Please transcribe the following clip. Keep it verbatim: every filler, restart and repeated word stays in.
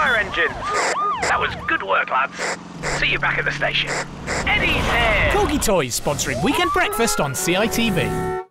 fire engines. That was good work, lads. See you back at the station. Eddie's here! Corgi Toys sponsoring Weekend Breakfast on C I T V.